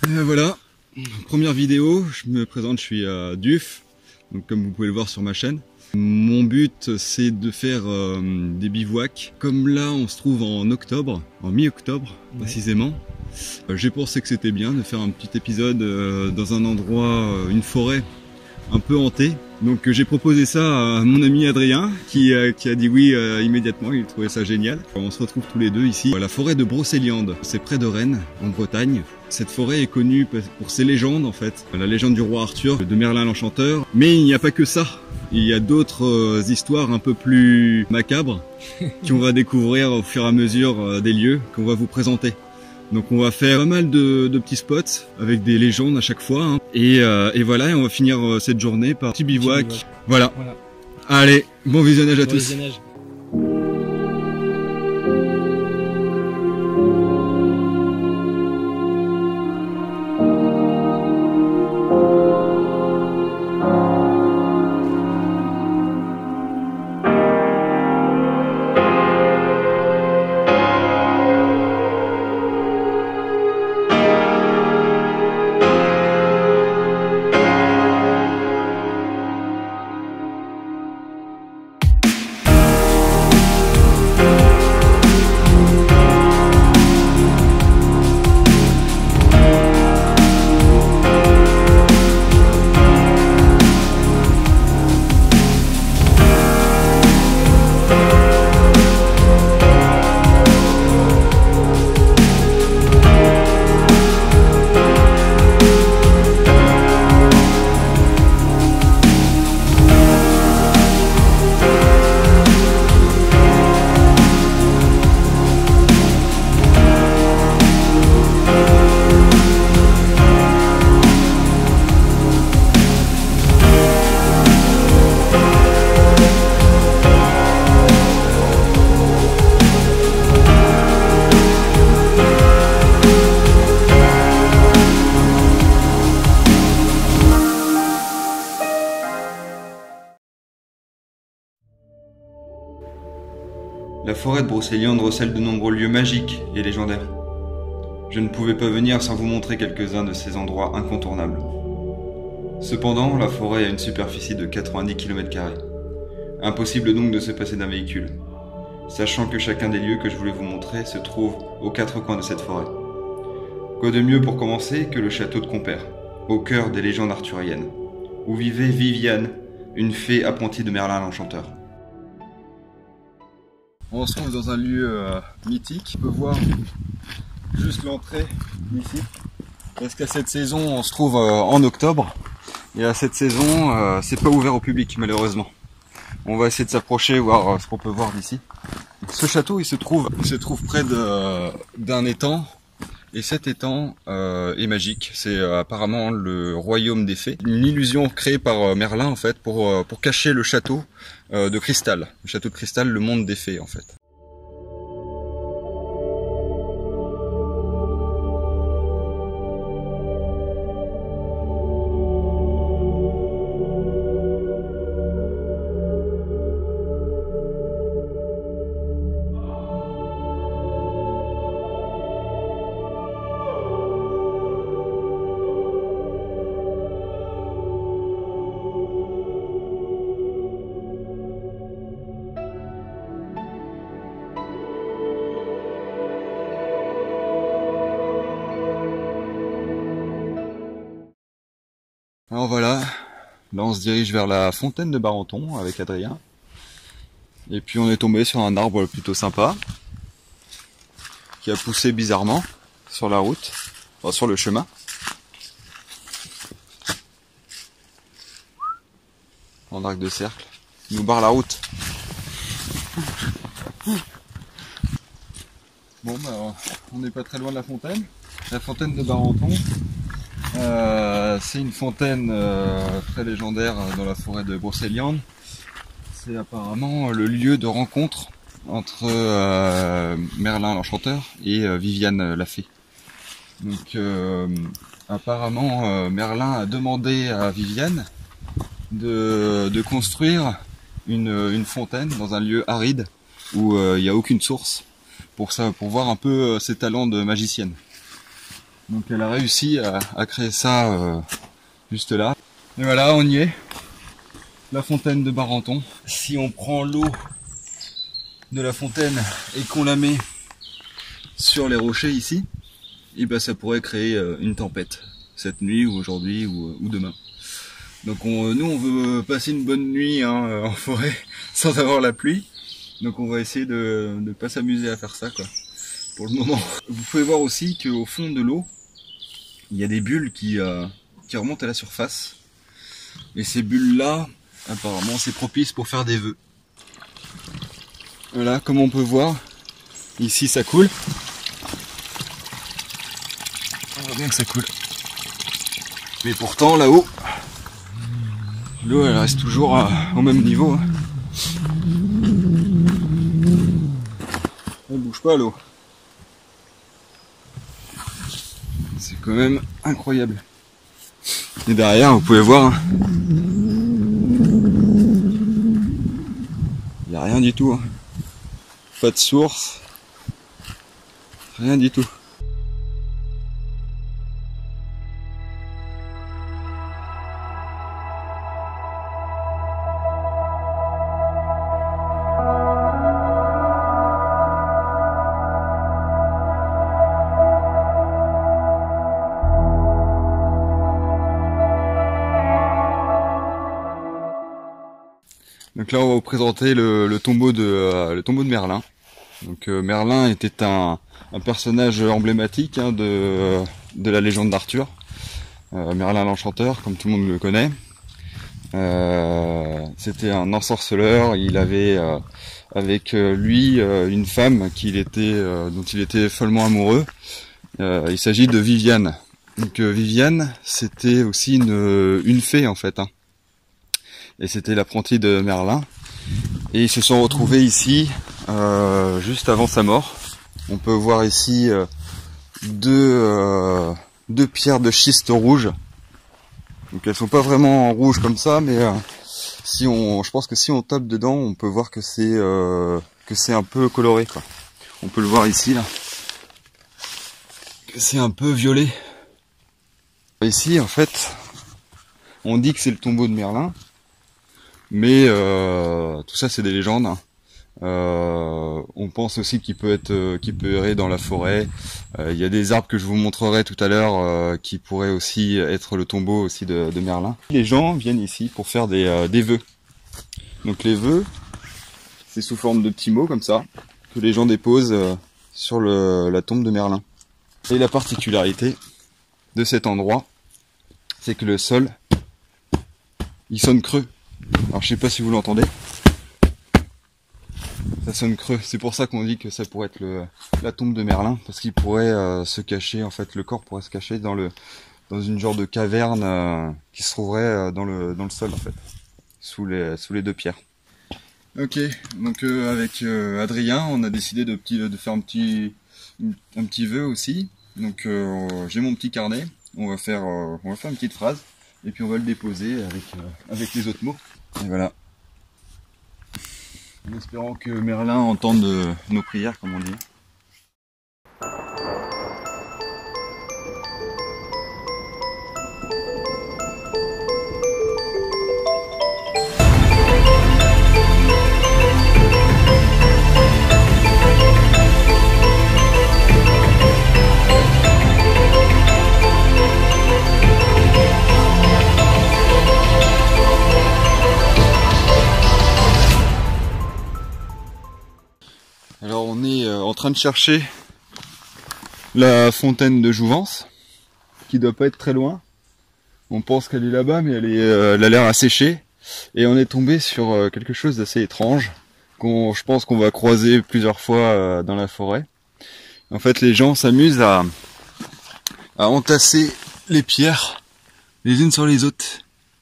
Voilà, première vidéo, je me présente, je suis Duf, donc comme vous pouvez le voir sur ma chaîne. Mon but c'est de faire des bivouacs. Comme là on se trouve en octobre, en mi-octobre précisément, j'ai pensé que c'était bien de faire un petit épisode dans un endroit, une forêt un peu hantée. Donc j'ai proposé ça à mon ami Adrien qui a dit oui immédiatement, il trouvait ça génial. On se retrouve tous les deux ici, à la forêt de Brocéliande, c'est près de Rennes, en Bretagne. Cette forêt est connue pour ses légendes en fait, la légende du roi Arthur, de Merlin l'Enchanteur. Mais il n'y a pas que ça, il y a d'autres histoires un peu plus macabres qu'on va découvrir au fur et à mesure des lieux qu'on va vous présenter. Donc on va faire pas mal de petits spots avec des légendes à chaque fois hein. Et voilà, et on va finir cette journée par petit bivouac. Voilà. Allez, bon visionnage à tous. La forêt de Brocéliande recèle de nombreux lieux magiques et légendaires. Je ne pouvais pas venir sans vous montrer quelques-uns de ces endroits incontournables. Cependant, la forêt a une superficie de 90 km². Impossible donc de se passer d'un véhicule, sachant que chacun des lieux que je voulais vous montrer se trouve aux quatre coins de cette forêt. Quoi de mieux pour commencer que le château de Compère, au cœur des légendes arthuriennes, où vivait Viviane, une fée apprentie de Merlin l'Enchanteur. On se trouve dans un lieu mythique. On peut voir juste l'entrée ici. Parce qu'à cette saison, on se trouve en octobre. Et à cette saison, c'est pas ouvert au public malheureusement. On va essayer de s'approcher, voir ce qu'on peut voir d'ici. Ce château, il se trouve près d'un étang. Et cet étang est magique. C'est apparemment le royaume des fées. Une illusion créée par Merlin en fait pour cacher le château de cristal. Le château de cristal, le monde des fées en fait. Alors voilà, là on se dirige vers la fontaine de Barenton avec Adrien. Et puis on est tombé sur un arbre plutôt sympa, qui a poussé bizarrement sur la route, enfin sur le chemin. En arc de cercle, il nous barre la route. Bon bah on n'est pas très loin de la fontaine de Barenton. C'est une fontaine très légendaire dans la forêt de Brocéliande. C'est apparemment le lieu de rencontre entre Merlin l'Enchanteur et Viviane la fée. Donc apparemment Merlin a demandé à Viviane de construire une fontaine dans un lieu aride où il n'y a aucune source pour voir un peu ses talents de magicienne. Donc elle a réussi à créer ça juste là. Et voilà, on y est. La fontaine de Barenton. Si on prend l'eau de la fontaine et qu'on la met sur les rochers ici, et ben ça pourrait créer une tempête cette nuit ou aujourd'hui ou demain. Donc nous on veut passer une bonne nuit en forêt sans avoir la pluie. Donc on va essayer de ne pas s'amuser à faire ça quoi, pour le moment. Vous pouvez voir aussi qu'au fond de l'eau, il y a des bulles qui remontent à la surface. Et ces bulles là, apparemment c'est propice pour faire des vœux. Voilà, comme on peut voir, ici ça coule. On voit bien que ça coule. Mais pourtant là-haut, l'eau elle reste toujours au même niveau. Elle bouge pas l'eau. C'est quand même incroyable. Et derrière, vous pouvez voir, il n'y a rien du tout. Pas de source, rien du tout. Donc là on va vous présenter le tombeau de Merlin. Donc Merlin était un personnage emblématique de la légende d'Arthur. Merlin l'Enchanteur, comme tout le monde le connaît. C'était un ensorceleur. Il avait avec lui une femme dont il était follement amoureux. Il s'agit de Viviane. Donc Viviane, c'était aussi une fée en fait. Et c'était l'apprenti de Merlin. Et ils se sont retrouvés ici juste avant sa mort. On peut voir ici deux pierres de schiste rouge. Donc elles sont pas vraiment rouges comme ça, mais je pense que si on tape dedans, on peut voir que c'est un peu coloré quoi. On peut le voir ici là, que c'est un peu violet. Ici en fait, on dit que c'est le tombeau de Merlin. Mais tout ça c'est des légendes. On pense aussi qu'il peut errer dans la forêt. Il y a des arbres que je vous montrerai tout à l'heure qui pourraient aussi être le tombeau aussi de Merlin. Les gens viennent ici pour faire des vœux. Donc les vœux, c'est sous forme de petits mots comme ça que les gens déposent sur la tombe de Merlin. Et la particularité de cet endroit, c'est que le sol, il sonne creux. Alors je sais pas si vous l'entendez, ça sonne creux. C'est pour ça qu'on dit que ça pourrait être la tombe de Merlin, parce qu'il pourrait se cacher, en fait le corps pourrait se cacher dans une genre de caverne qui se trouverait dans le sol en fait, sous les deux pierres. Ok, donc avec Adrien, on a décidé de faire un petit vœu aussi. Donc j'ai mon petit carnet, on va faire une petite phrase. Et puis on va le déposer avec les autres mots. Et voilà. En espérant que Merlin entende nos prières, comme on dit. Alors on est en train de chercher la fontaine de Jouvence, qui doit pas être très loin. On pense qu'elle est là-bas, mais elle a l'air asséchée. Et on est tombé sur quelque chose d'assez étrange, je pense qu'on va croiser plusieurs fois dans la forêt. En fait, les gens s'amusent à entasser les pierres les unes sur les autres.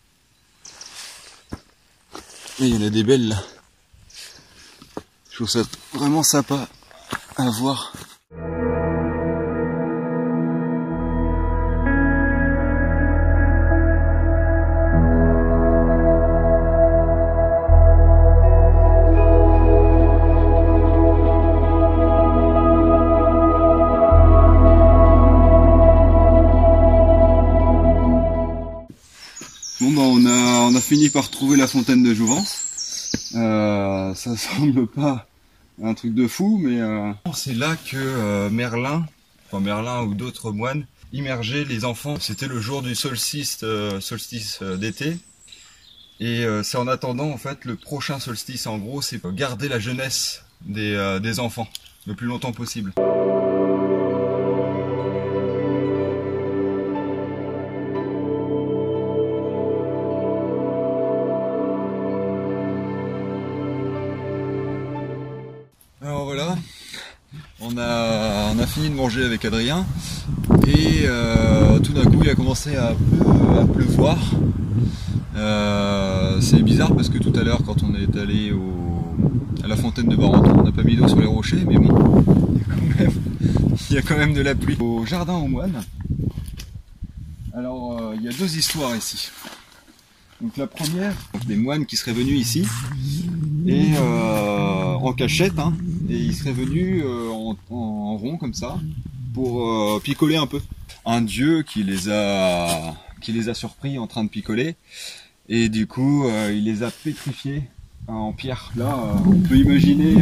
Et il y en a des belles là. Je trouve ça vraiment sympa à voir. Bon bah on a fini par trouver la fontaine de Jouvence. Ça semble pas un truc de fou, mais c'est là que Merlin ou d'autres moines immergeaient les enfants. C'était le jour du solstice d'été. Et c'est en attendant en fait le prochain solstice. En gros, c'est garder la jeunesse des enfants le plus longtemps possible. Alors voilà, on a fini de manger avec Adrien et tout d'un coup il a commencé à pleuvoir. C'est bizarre parce que tout à l'heure quand on est allé à la fontaine de Barenton, on n'a pas mis d'eau sur les rochers, mais bon, il y a quand même de la pluie. Au jardin aux moines, alors il y a deux histoires ici. Donc la première, des moines qui seraient venus ici et en cachette, hein, et ils seraient venus en rond comme ça pour picoler un peu. Un dieu qui les a surpris en train de picoler et du coup il les a pétrifiés en pierre. Là on peut imaginer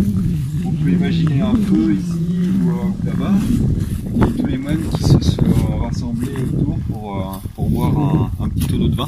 un feu ici ou là-bas et tous les moines qui se sont rassemblés autour pour boire un petit tonneau de vin.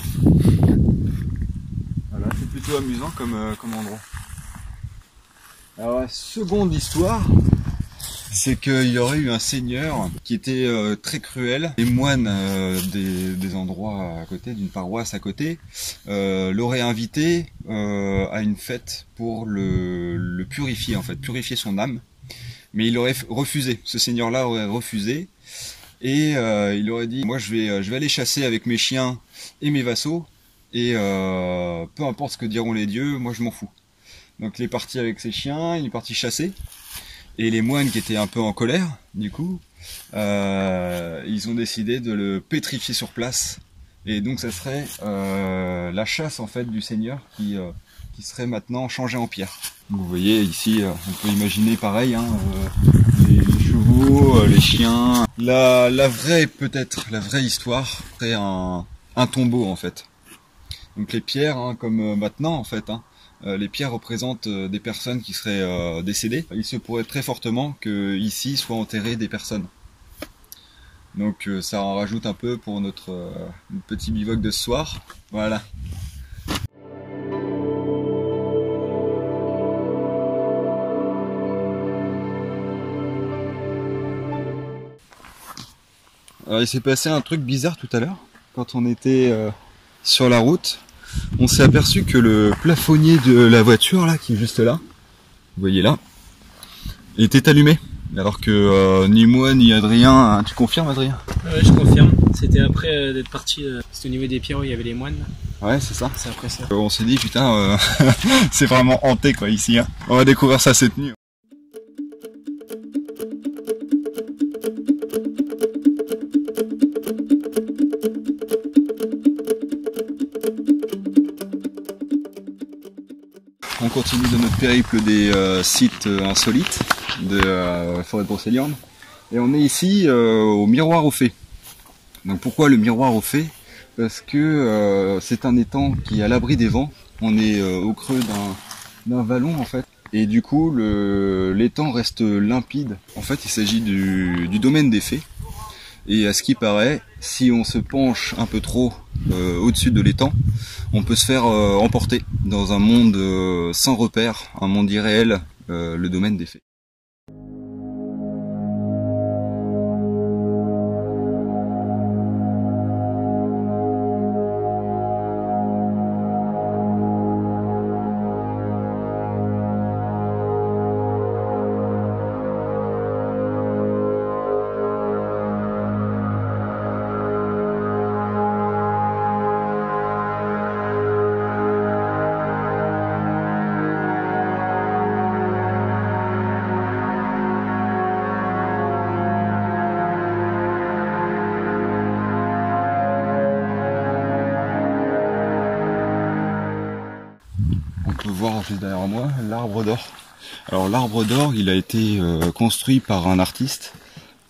Voilà, c'est plutôt amusant comme endroit. Alors la seconde histoire, c'est qu'il y aurait eu un seigneur qui était très cruel. Les moines des endroits à côté, d'une paroisse à côté, l'auraient invité à une fête pour le purifier, en fait, purifier son âme. Mais il aurait refusé, ce seigneur-là aurait refusé, et il aurait dit, moi je vais aller chasser avec mes chiens et mes vassaux, et peu importe ce que diront les dieux, moi je m'en fous. Donc il est parti avec ses chiens, il est parti chasser. Et les moines qui étaient un peu en colère, du coup, ils ont décidé de le pétrifier sur place. Et donc ça serait la chasse en fait du seigneur qui serait maintenant changée en pierre. Vous voyez ici, on peut imaginer pareil, hein, les chevaux, les chiens. La vraie histoire serait un tombeau en fait. Donc les pierres, hein, comme maintenant en fait, hein, les pierres représentent des personnes qui seraient décédées. Il se pourrait très fortement que ici soient enterrées des personnes. Donc ça en rajoute un peu pour notre petit bivouac de ce soir. Voilà. Alors, il s'est passé un truc bizarre tout à l'heure quand on était sur la route. On s'est aperçu que le plafonnier de la voiture là, qui est juste là, vous voyez là, était allumé. Alors que ni moi ni Adrien, hein, tu confirmes Adrien? Ouais, je confirme. C'était après d'être parti, c'était au niveau des pierres où il y avait les moines. Ouais, c'est ça. C'est après ça. On s'est dit putain, c'est vraiment hanté quoi ici. Hein. On va découvrir ça cette nuit. On continue de notre périple des sites insolites de la forêt de Brocéliande. Et on est ici au miroir aux fées. Donc pourquoi le miroir aux fées? Parce que c'est un étang qui est à l'abri des vents. On est au creux d'un vallon en fait. Et du coup l'étang reste limpide. En fait il s'agit du domaine des fées. Et à ce qui paraît, si on se penche un peu trop au-dessus de l'étang, on peut se faire emporter dans un monde sans repère, un monde irréel, le domaine des fées. On peut voir juste derrière moi l'arbre d'or. Alors l'arbre d'or, il a été construit par un artiste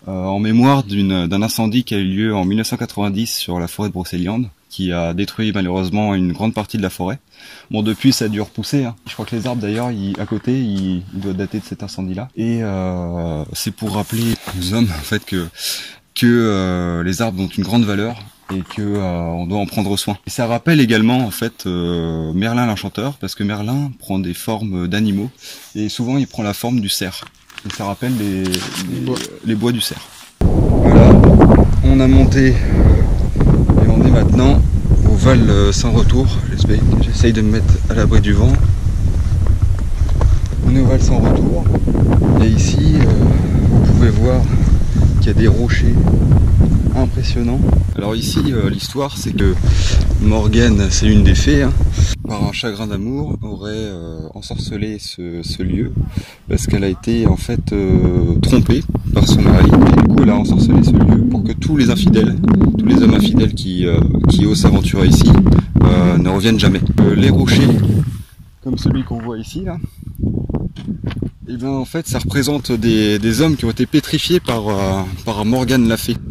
en mémoire d'un incendie qui a eu lieu en 1990 sur la forêt de Brocéliande, qui a détruit malheureusement une grande partie de la forêt. Bon, depuis ça a dû repousser, hein. Je crois que les arbres d'ailleurs à côté ils doivent dater de cet incendie-là. Et c'est pour rappeler aux hommes en fait que les arbres ont une grande valeur et que on doit en prendre soin. Et ça rappelle également en fait Merlin l'Enchanteur, parce que Merlin prend des formes d'animaux et souvent il prend la forme du cerf. Et ça rappelle les bois du cerf. Voilà, on a monté et on est maintenant au Val sans retour. J'essaye de me mettre à l'abri du vent. On est au Val sans retour et ici vous pouvez voir qu'il y a des rochers impressionnants. Alors ici l'histoire c'est que Morgane, c'est une des fées, hein, par un chagrin d'amour aurait ensorcelé ce lieu parce qu'elle a été en fait trompée par son mari et du coup elle a ensorcelé ce lieu pour que tous les infidèles, tous les hommes infidèles qui osent s'aventurer ici ne reviennent jamais. Les rochers comme celui qu'on voit ici là, et bien en fait ça représente des hommes qui ont été pétrifiés par Morgane la fée.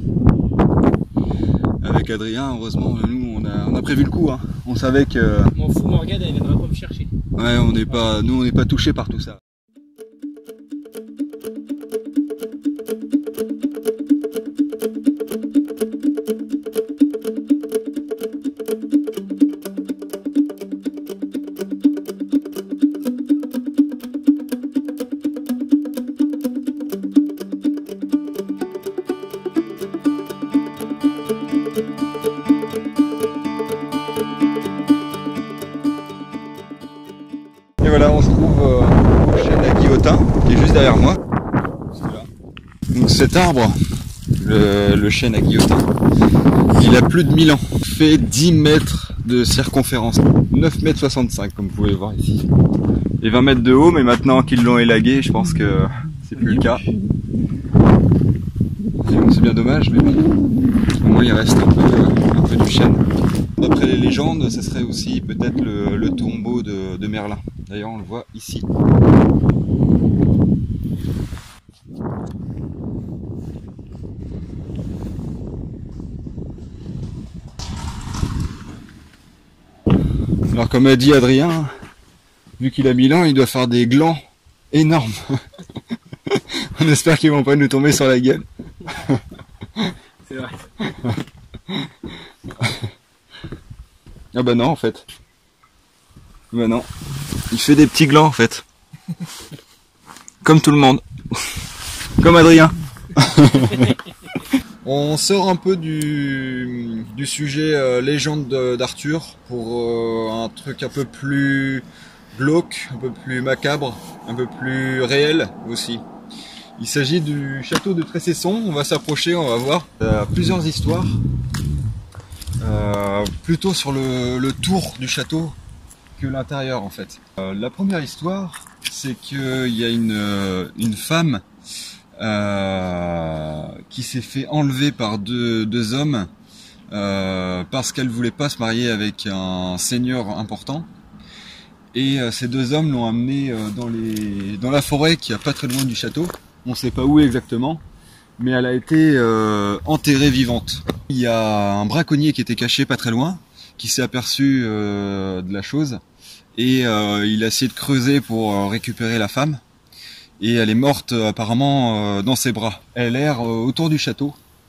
Avec Adrien, heureusement, nous on a prévu le coup, hein. On savait que... M'en fous, Morgane, elle viendra pas me chercher. Ouais, nous on n'est pas touchés par tout ça. Et voilà, on se trouve au chêne à Guillotin, qui est juste derrière moi. Donc cet arbre, le chêne à Guillotin, il a plus de 1000 ans. Il fait 10 mètres de circonférence, 9 mètres 65 comme vous pouvez le voir ici. Et 20 mètres de haut, mais maintenant qu'ils l'ont élagué, je pense que c'est plus le cas. Bon, c'est bien dommage, mais bon, au moins il reste un peu du chêne. D'après les légendes, ce serait aussi peut-être le tombeau de Merlin. D'ailleurs, on le voit ici. Alors, comme a dit Adrien, vu qu'il a 1000 ans, il doit faire des glands énormes. On espère qu'ils vont pas nous tomber sur la gueule. C'est vrai. Ah bah non en fait. Bah non. Il fait des petits glands en fait. Comme tout le monde. Comme Adrien. On sort un peu du sujet légende d'Arthur pour un truc un peu plus glauque, un peu plus macabre, un peu plus réel aussi. Il s'agit du château de Tressesson. On va s'approcher, on va voir. Plusieurs histoires. Plutôt sur le tour du château que l'intérieur en fait. La première histoire, c'est qu'il y a une femme qui s'est fait enlever par deux hommes parce qu'elle voulait pas se marier avec un seigneur important. Et ces deux hommes l'ont amenée dans la forêt qui est pas très loin du château. On sait pas où exactement, mais elle a été enterrée vivante. Il y a un braconnier qui était caché pas très loin, qui s'est aperçu de la chose, et il a essayé de creuser pour récupérer la femme, et elle est morte apparemment dans ses bras. Elle erre autour du château.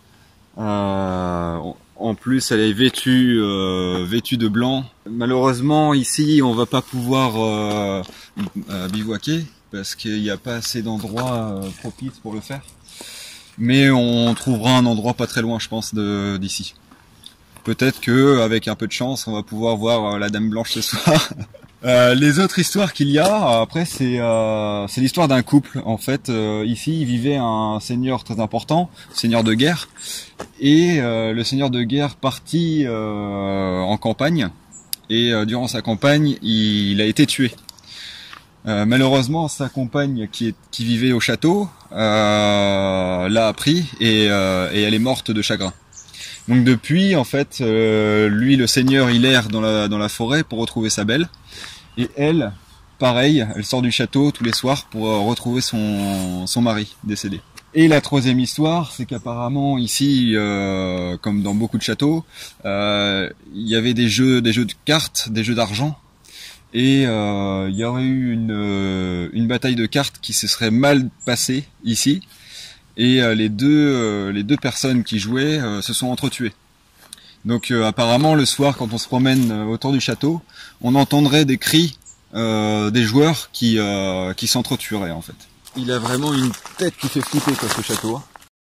En plus, elle est vêtue de blanc. Malheureusement, ici, on va pas pouvoir bivouaquer, parce qu'il n'y a pas assez d'endroits propices pour le faire. Mais on trouvera un endroit pas très loin, je pense, d'ici. Peut-être que, avec un peu de chance, on va pouvoir voir la Dame Blanche ce soir. Les autres histoires qu'il y a, après, c'est l'histoire d'un couple. En fait, ici, il vivait un seigneur très important, seigneur de guerre, et le seigneur de guerre partit en campagne, et durant sa campagne, il a été tué. Malheureusement, sa compagne qui vivait au château l'a appris et elle est morte de chagrin. Donc depuis, en fait, lui, le seigneur, il erre dans la forêt pour retrouver sa belle. Et elle, pareil, elle sort du château tous les soirs pour retrouver son mari décédé. Et la troisième histoire, c'est qu'apparemment ici, comme dans beaucoup de châteaux, il y avait des jeux de cartes, des jeux d'argent, et il y aurait eu une bataille de cartes qui se serait mal passée ici, et les deux personnes qui jouaient se sont entretuées. Donc apparemment le soir, quand on se promène autour du château, on entendrait des cris des joueurs qui s'entretueraient en fait. Il a vraiment une tête qui fait flipper quoi, ce château.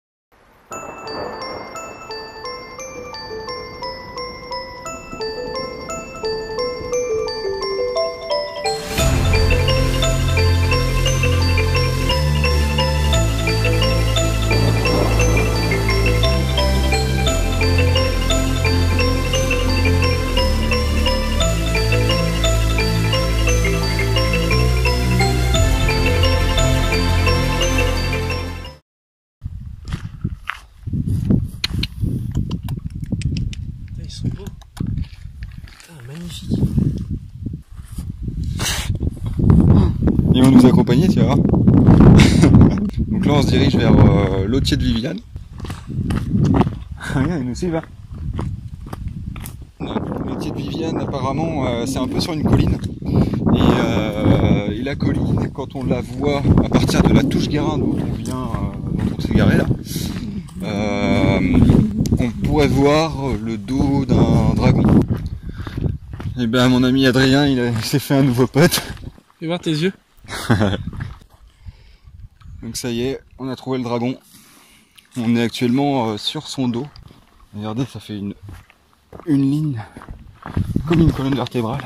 Ils sont beaux. Putain, magnifique. Ils vont nous accompagner, tu vois. Donc là on se dirige vers l'Autier de Viviane. Regarde, il nous suit là. L'Autier de Viviane apparemment c'est un peu sur une colline. Et la colline, quand on la voit à partir de la Touche-Guérin dont on s'est garé là, on pourrait voir le dos d'un dragon. Et ben mon ami Adrien il s'est fait un nouveau pote. Fais voir tes yeux. Donc ça y est, on a trouvé le dragon. On est actuellement sur son dos. Regardez, ça fait une ligne comme une colonne vertébrale.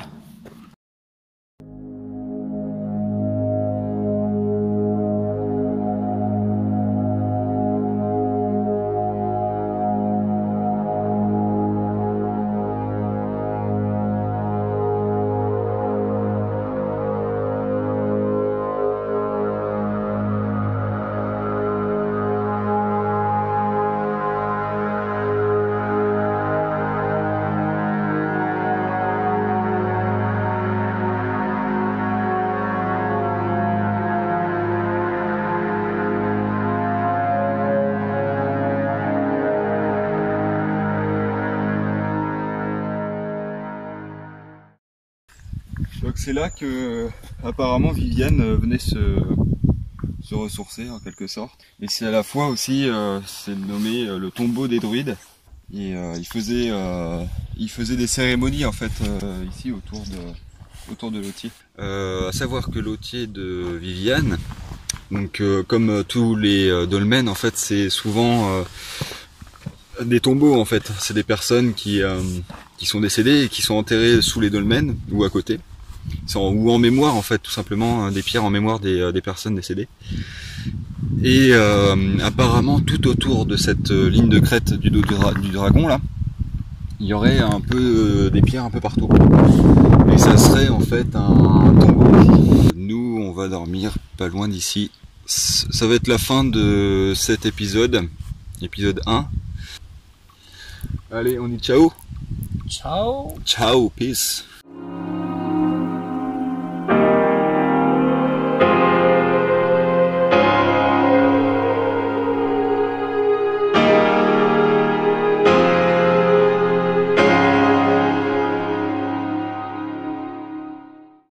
Donc c'est là que apparemment Viviane venait se ressourcer en quelque sorte. Et c'est à la fois aussi c'est nommé le tombeau des druides. Et il faisait des cérémonies en fait ici autour de l'Autier. À savoir que l'Autier de Viviane, donc comme tous les dolmens en fait, c'est souvent des tombeaux en fait. C'est des personnes qui sont décédées et qui sont enterrées sous les dolmens ou à côté. Ou en mémoire en fait, tout simplement des pierres en mémoire des personnes décédées. Et apparemment tout autour de cette ligne de crête du dos du dragon là, il y aurait un peu des pierres un peu partout. Et ça serait en fait un tombeau. Nous on va dormir pas loin d'ici. Ça va être la fin de cet épisode 1. Allez, on dit ciao. Ciao. Ciao, peace.